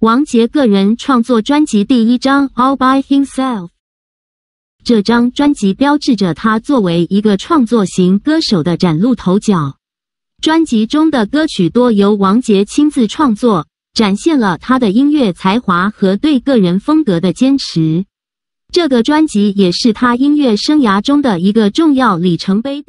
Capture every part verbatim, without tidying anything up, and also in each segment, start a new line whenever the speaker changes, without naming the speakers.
王杰个人创作专辑第一张 All by Himself。这张专辑标志着他作为一个创作型歌手的崭露头角。专辑中的歌曲多由王杰亲自创作，展现了他的音乐才华和对个人风格的坚持。这个专辑也是他音乐生涯中的一个重要里程碑。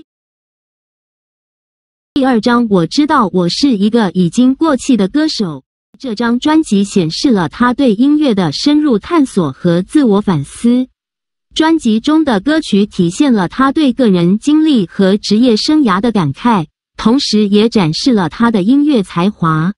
第二张我知道我是一个已经过气的歌手。这张专辑显示了他对音乐的深入探索和自我反思。专辑中的歌曲体现了他对个人经历和职业生涯的感慨，同时也展示了他的音乐才华。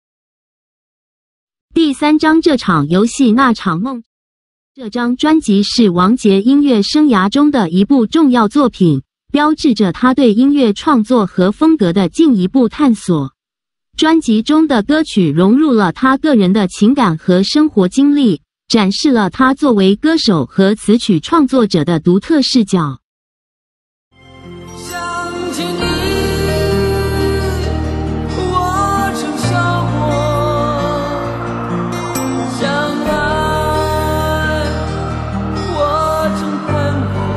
第三张这场游戏那场梦。这张专辑是王杰音乐生涯中的一部重要作品，标志着他对音乐创作和风格的进一步探索。专辑中的歌曲融入了他个人的情感和生活经历，展示了他作为歌手和词曲创作者的独特视角。
想起你，我曾想过；相爱，我曾盼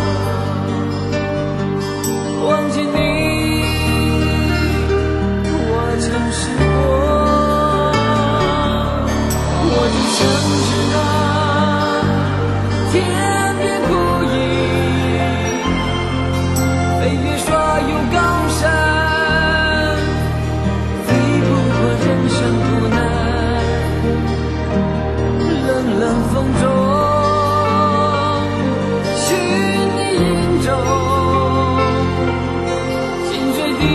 过；忘记你，我曾试过。我就像是那天边孤影，飞越所有高山，飞不过人生苦难。冷冷风中寻你影踪，心碎地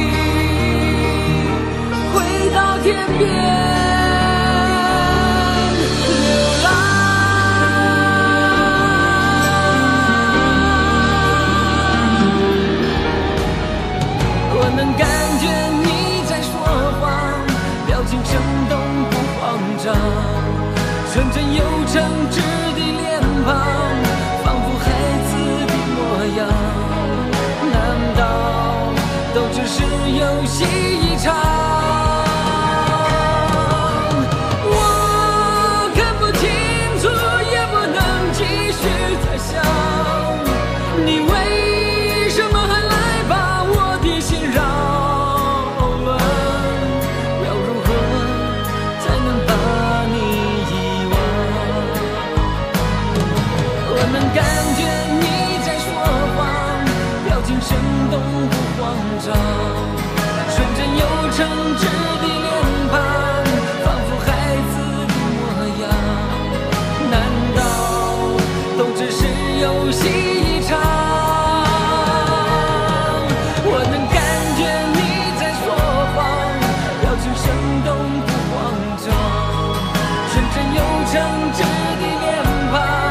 回到天边。纯真又诚挚的脸庞，仿佛孩子的模样，难道都只是游戏一场？我看不清楚，也不能继续再想，你为什么还来把我的心扰乱？要如何才能把你感觉你在说谎，表情生动不慌张，纯真又诚挚的脸庞，仿佛孩子的模样，难道都只是游戏一场？我能感觉你在说谎，表情生动不慌张，纯真又诚挚的脸庞，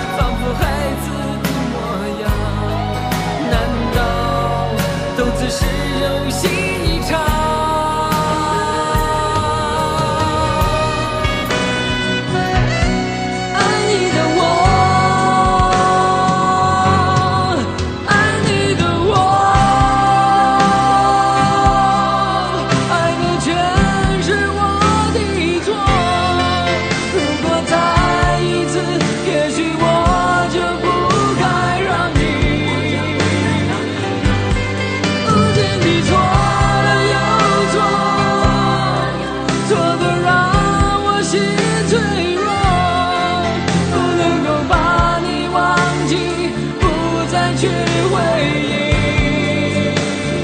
只是游戏一场。爱你的我，爱你的我，爱你全是我的错。如果再一次，也许我就不该让你。你错了又错，错得让我心脆弱，不能够把你忘记，不再去回忆。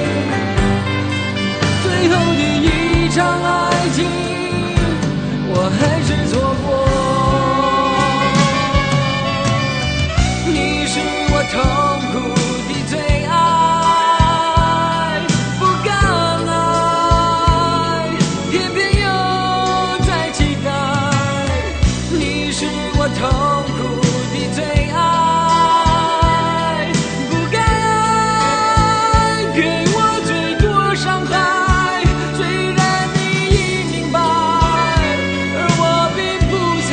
最后的一场爱情，我还是错过。你是我痛苦的最爱。痛苦的最爱，不该给我最多伤害。虽然你已明白，而我并不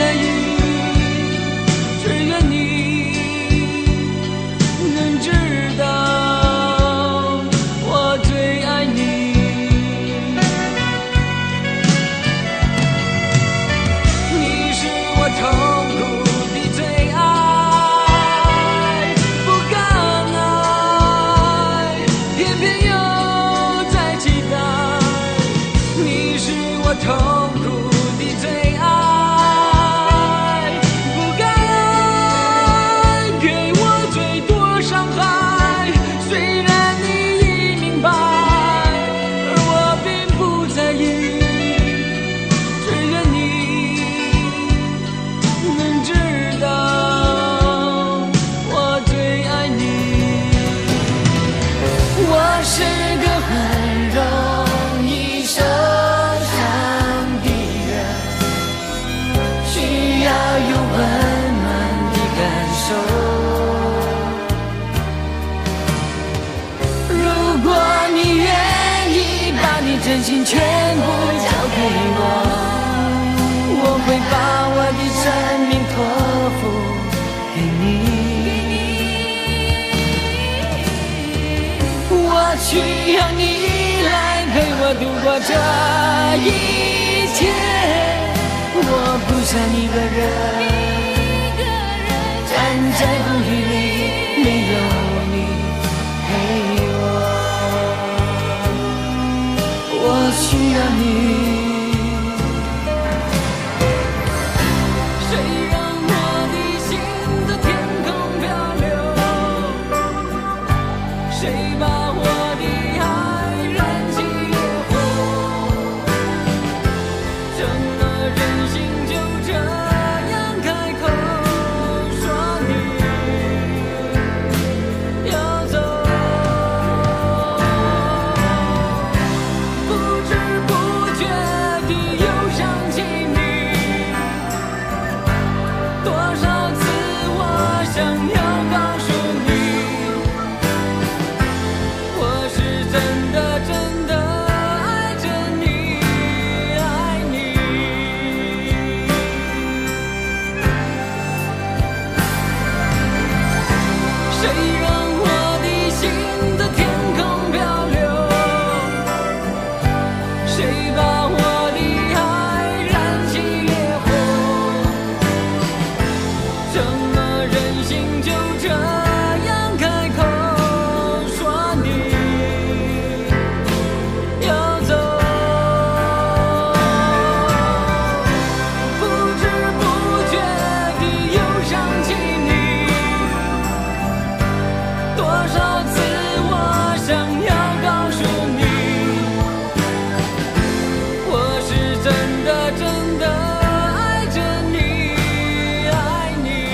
真心全部交给我，我会把我的生命托付给你。我需要你来陪我度过这一切，我不想一个人站在风雨里，没有你陪我。我需要你。谁让我的心在天空漂流？谁把我的爱燃起烈火？怎么忍心就这样开口说你要走？不知不觉地又想起你，多少次我想要告诉你，我是真的真的爱着你，爱你。谁让我的心在天空漂流？谁把我的爱燃起烈火？怎么忍心就这样开口说你要走？不知不觉地又想起你，多少次我想要告诉你，我是真的真的爱着你，爱你。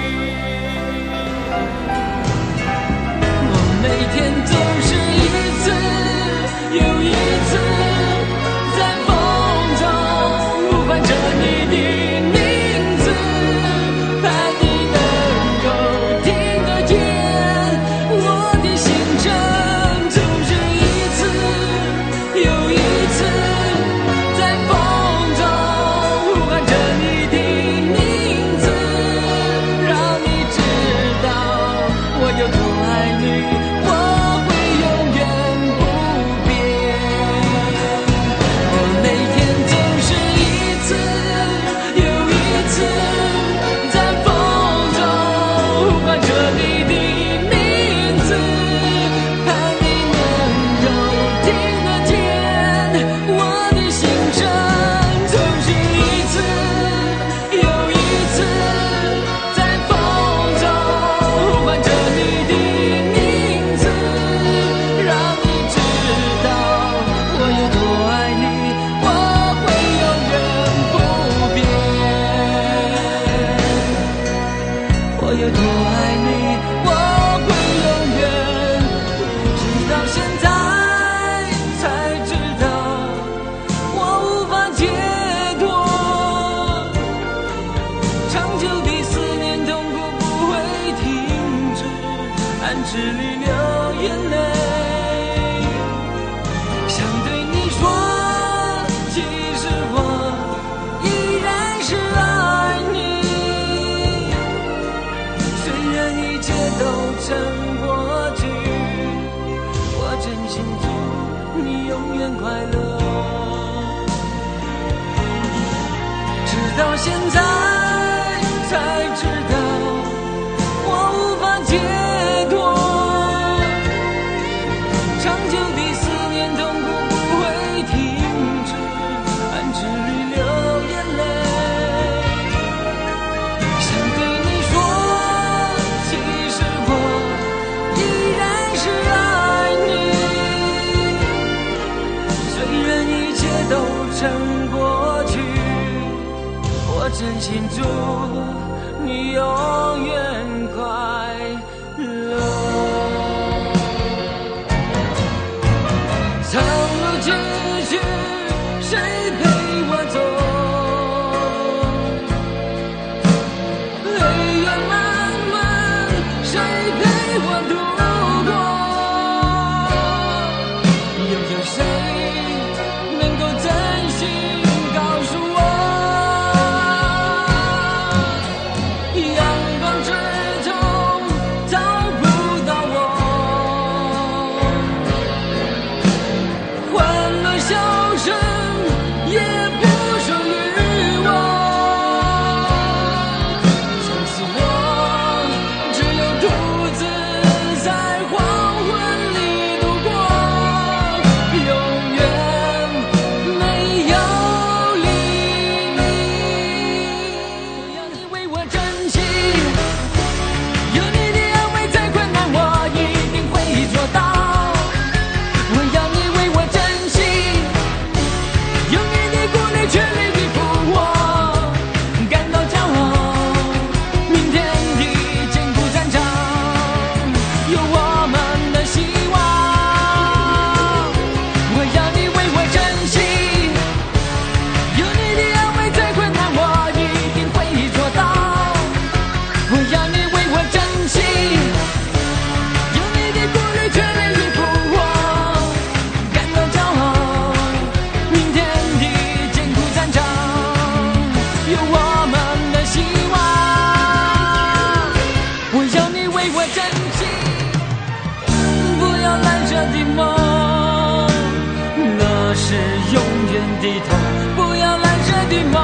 我每天总是一次又一次在风中呼唤着你的名字，盼你能够听得见我的心声。总是一次又一次在风中呼唤着你的名字，让你知道我有多爱你，我会永远不变。我每天总是一次又一次在风中呼唤着你的名字，盼你能够听得见我的心声。总是一次又一次在风中呼唤着你的名字，让你知道我有多爱你，我会永远不变。我有多爱你，我会永远不变。直到现在才知道，我无法解脱。长久的思念痛苦不会停止，暗地里流眼泪，想对你说，其实我依然是爱你。虽然一切都成过去，我真心祝你永远快乐。直到现在才知道，我无法解脱。长久的思念痛苦不会停止，暗地里流眼泪，想对你说，其实我依然是爱你。虽然一切都成过去，我真心祝你永远快乐。长路继续，谁陪我走？黑夜漫漫，谁陪我度过？又有谁低头，不要懒着的梦，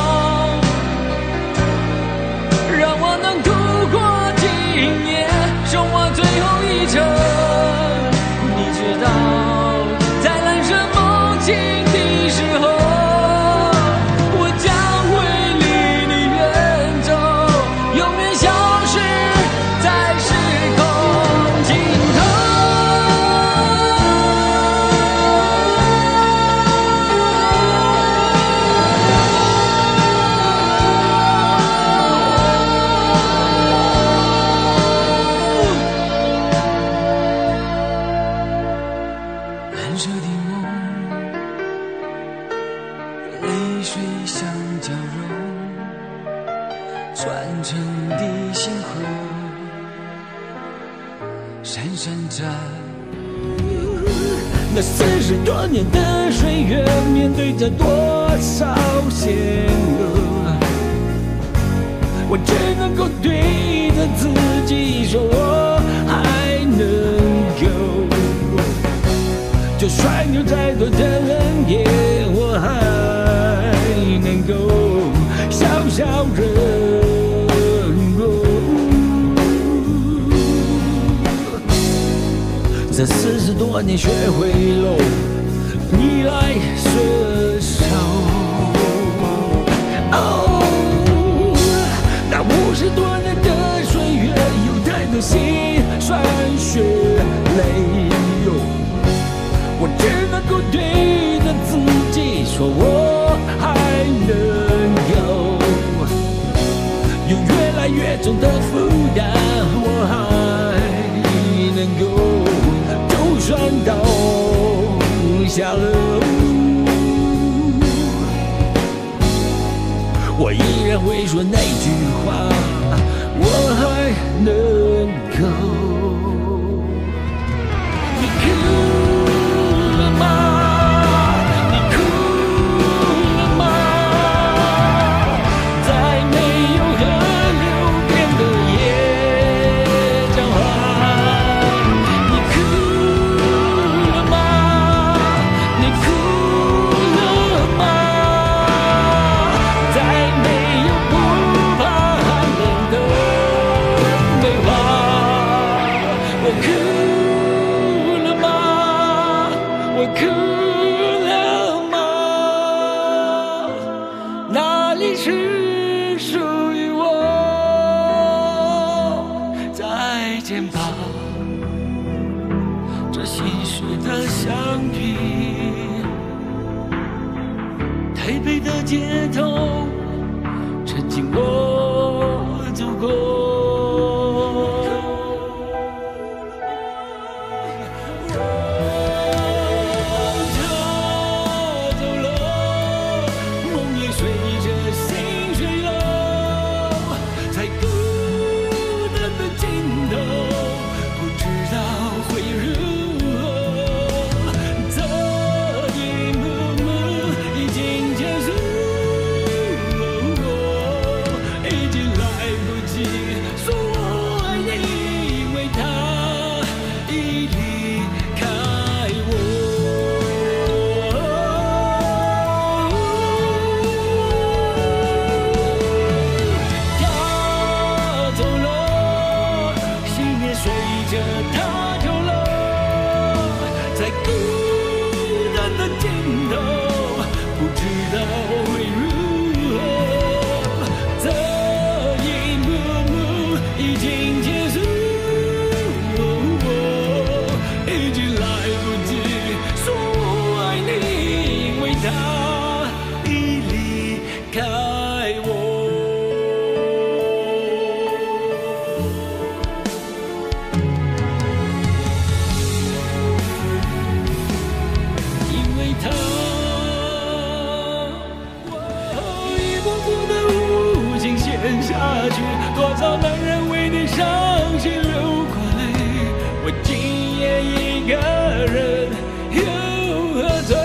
让我能度过今夜，手握最后一程。你知道，在阑珊梦境的时候，我将会离你远走，永远消失在时空尽头。蓝色的梦，泪水像绞肉串成的星河，闪闪着。那四十多年的岁月，面对着多少险恶，我只能够对着自己说，我还能够。就算有再多的冷夜，我还能够笑笑忍过。这四十多年学会了逆来顺受。哦，那五十多年的岁月，有太多辛酸血泪哟。我只能够对着自己说，我还能有，有越来越重的负担，我还能够，就算倒下了，我依然会说那句话，我还能够。台北的街头，曾经我走过。他走了，梦也随着心碎了，在孤单的尽头，不知道会如何。这一幕幕已经结束，已经来不及说我爱你，因为他已离开我。他走了，心也随着他走了，在孤单的尽头，不知道会如何。这一幕幕已经结束，已经来不及说我爱你，因为他已离开我。因为他，一幕幕的无情陷下去，多少男人为你伤心流过泪，我今夜一个人又喝醉。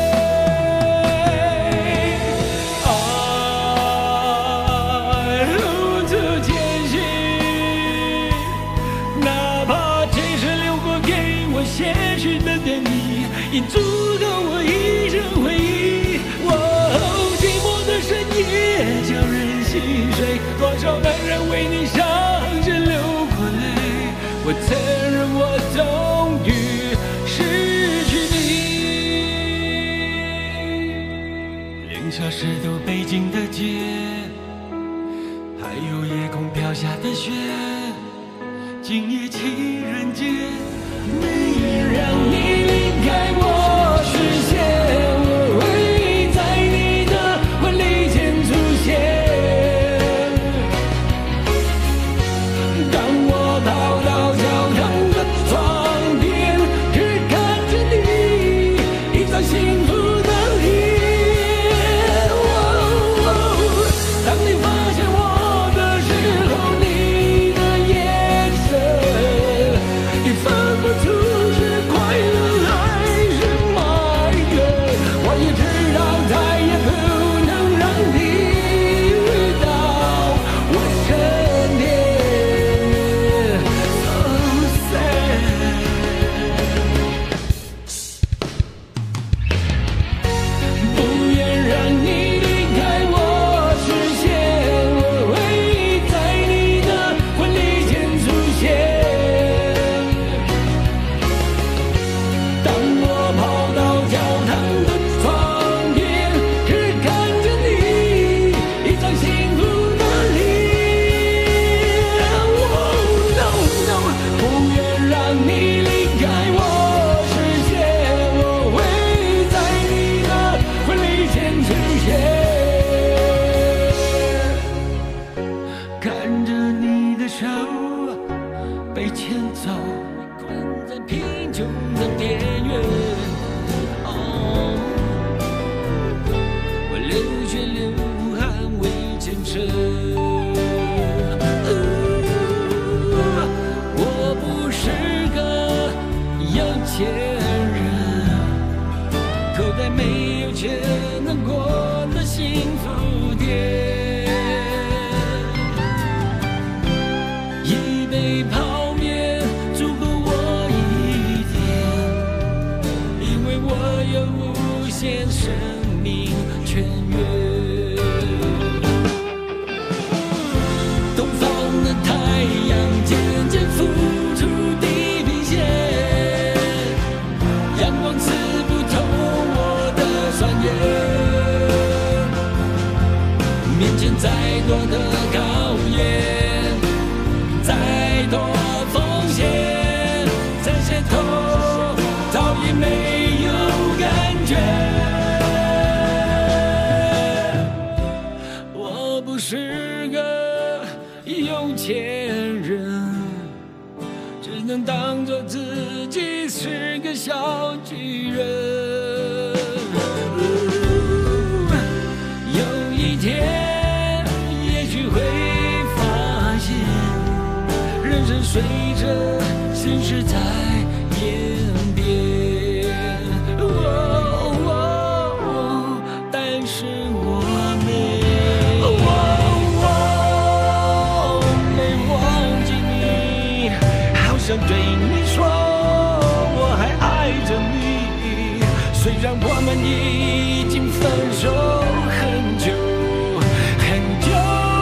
爱如此艰辛，哪怕只是留过给我些许的甜蜜，已足够我一生回忆。 沙石头北京的街，还有夜空飘下的雪，今夜情人节，没让你离开我视线，我会在你的婚礼前出现。当我跑到教堂的窗边，只看着你一张幸福的脸。当你发现我的时候，你的眼神已分不出是快乐还是埋怨。我也知道再也不能让你回到我身边。So sad， 不愿让你离开我视线，我会在你的婚礼前出现。当我跑到教堂的窗边，只看着你一张幸福的脸。Oh no no， 不愿让你离开我视线，我会在你的婚礼前出现。看着你的手被牵走，困在贫穷的边缘。哦，我流血流汗为前程。呃我不是个有钱人，口袋没有钱能过的幸福店。一杯泡面足够我一天，因为我有无限生命泉源。东方的太阳渐渐浮出地平线，阳光刺不透我的双眼。面前再多的考验，再多风险，在线头早已没有感觉。我不是个有钱人，只能当作自己是个小巨人。有一天也许会发现，人生随着现实在演变。哦哦哦但是我没，哦哦没忘记你，好想对你说我还爱着你。虽然我们已经分手很久很久，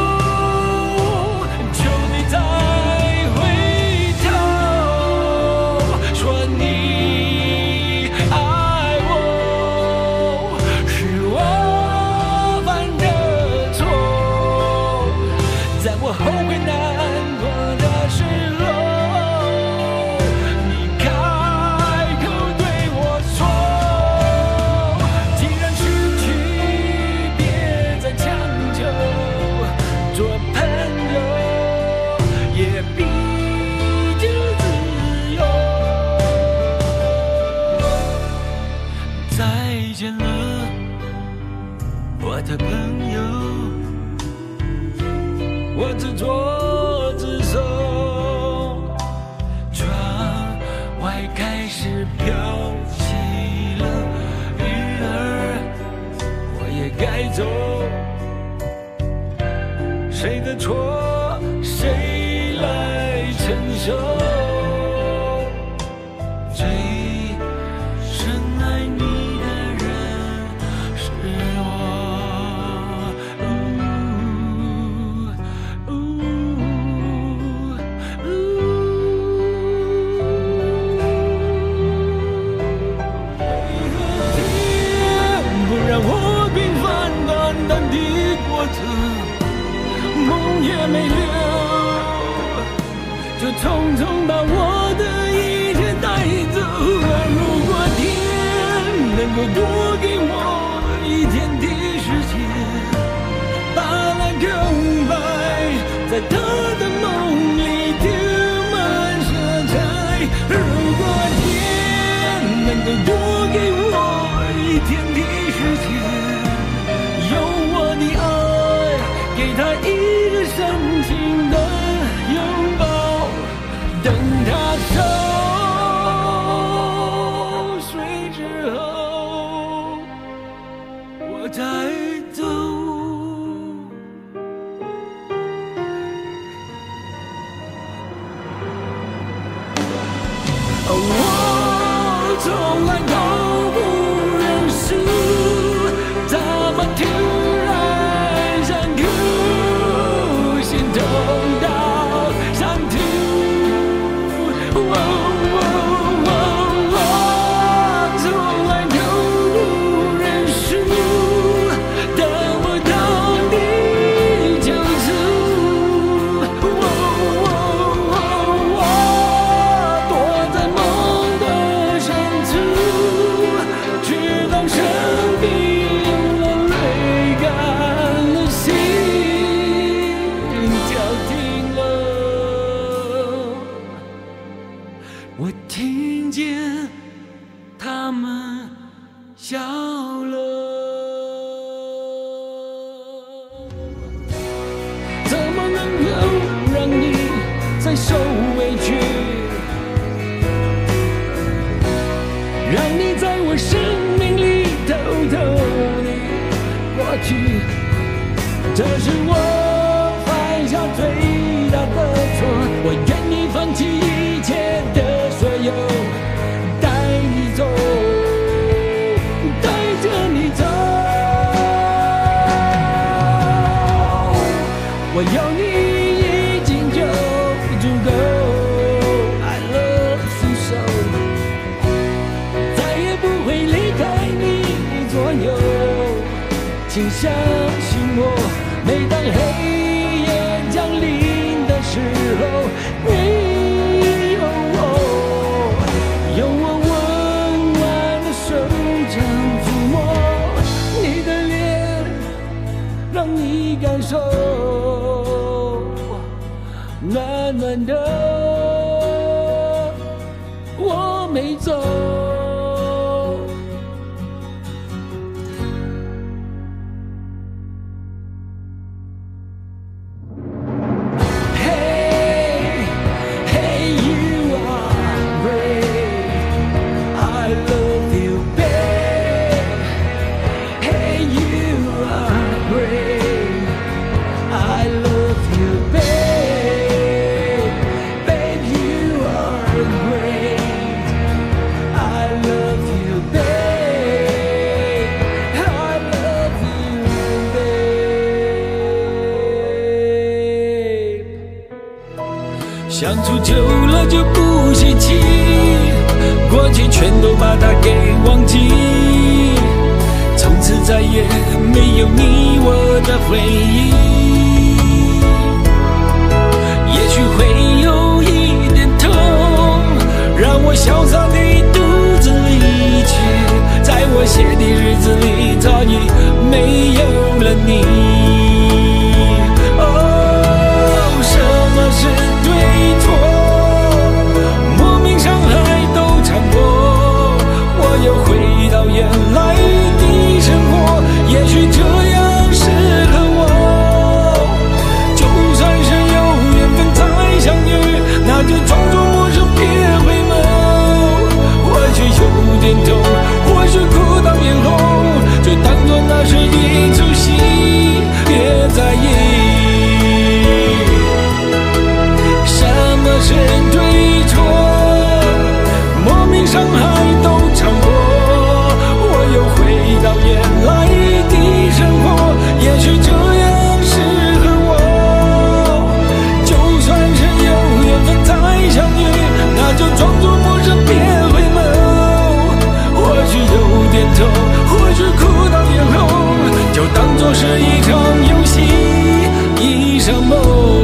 求你再回头，说你爱我，是我犯的错。在我后悔难过的时候，你开口对我说，既然失去别再强求，做朋友也比就自由。再见了，我的朋友，我自作自受，窗外开始飘起了雨儿，我也该走。谁的错，谁来承受？最深爱你的人是我。呜呜呜天不让我平凡也没留，就匆匆把我的一切带走。如果天能够多给我一天的时间，把那空白在他的梦里丢满色彩。如果天能够多给我一天的时间，用我的爱给他一个深情的拥抱，等他熟睡之后，我再走。我从来都不认输，怎么突然想哭，心痛到想吐。我从来都不认输，得不到你救赎。躲在梦的深处，直到生病了，泪干了，心跳停了。我听见他们笑了。怎么能够让你再受委屈，让你在我生命里偷偷地过去？这是我犯下最大的错，我愿意放弃一切的所有，带你走，带着你走。我有你已经就足够 I love you so， 再也不会离开你左右。请相信我，每当黑夜降临的时候，你有我，有我温暖的手掌触摸你的脸，让你感受暖暖的，我没走。Hey, hey, you are brave. I love you, babe. Hey, you are brave. I love you, babe. Babe, you are great. I love you, babe. I love you, babe. 相处久了就不稀奇，过去全都把它给忘记，从此再也没有你我的回忆。也许会有一点痛，让我潇洒地独自离去，在我写的日子里早已没有了你。哦，什么是对错，莫名伤害都尝过，我又回到原来的生活，也许这样适合我。就算是有缘分再相遇，那就装作陌生别回眸。或许有点痛，或许哭到眼红，就当作那是一出戏，别在意。什么是对错，莫名伤害都尝过，我又回到原来的生活，也许这样适合我。就算是有缘分再相遇，那就装作陌生别回眸。或许有点痛，或许哭到眼红，就当作是一场游戏，一生场梦。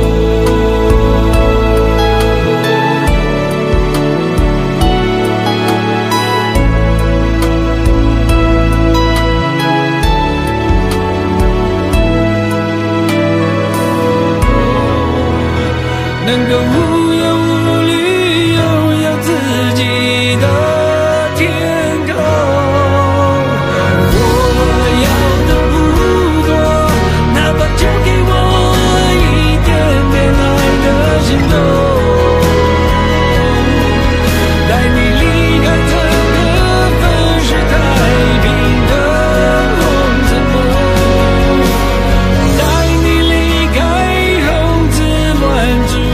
能够无忧无虑拥有自己的天空，我要的不多，哪怕就给我一点点爱的心动，带你离开这个粉饰太平的红尘梦，带你离开红紫乱织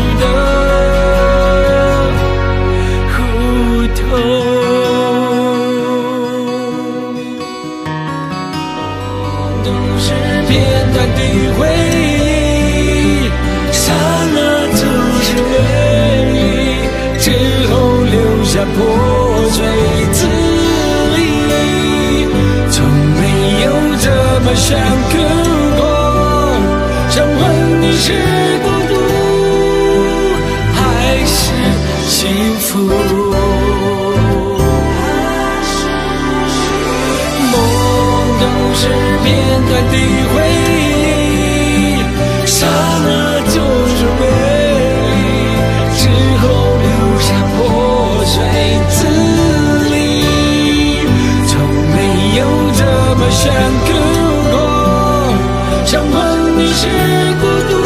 都是片段的回忆，刹那就是美丽，之后留下破碎支离，从没有这么想哭过，想问你是孤独还是幸福。是片段的回忆，刹那就是美丽，之后留下破碎支离，从没有这么想哭过，想问你是孤独。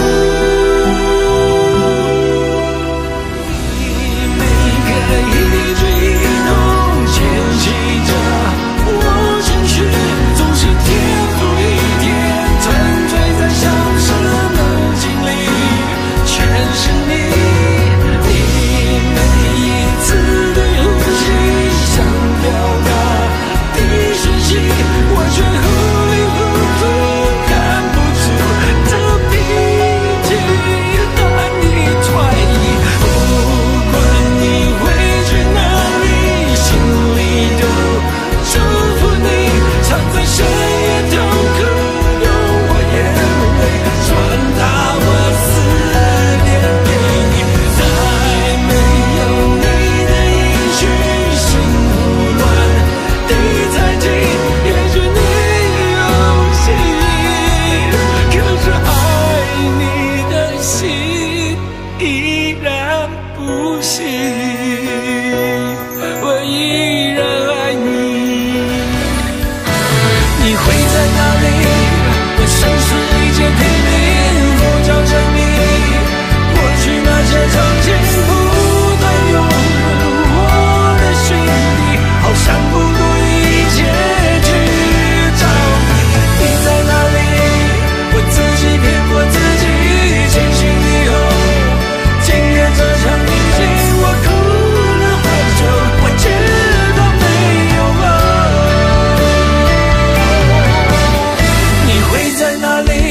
你每个一举一动牵起着我情绪，天赋一天沉醉在消失梦境里，全是你，你每一次的呼吸想表达的讯息，我却糊里糊涂看不出这脾气，难以揣疑。不管你会去哪里，心里都祝福你，藏在深夜痛苦，用我眼泪传达我思念给你，再没有你的音讯，心胡乱地猜忌，也许你有心，可是爱你的心依然不行，我依然爱你。你会在哪里？我生死一切拼命呼叫着你，过去那些曾经不断涌入我的心底，好像不顾一切去找你。你在哪里？我自己骗过自己，清醒以后，今夜这场旅行我哭了好久，我知道没有了。你会在哪里？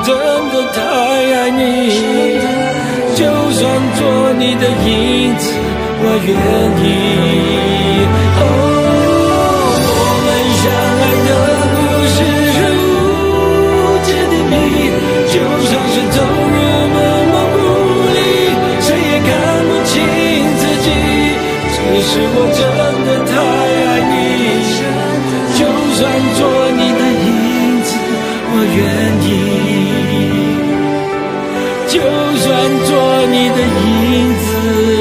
真的太爱你，就算做你的影子，我愿意。哦，我们相爱的故事如此的谜，就算是走入梦梦雾里，谁也看不清自己。只是我真的太爱你，就算做你的影子，我愿意。就算做你的影子。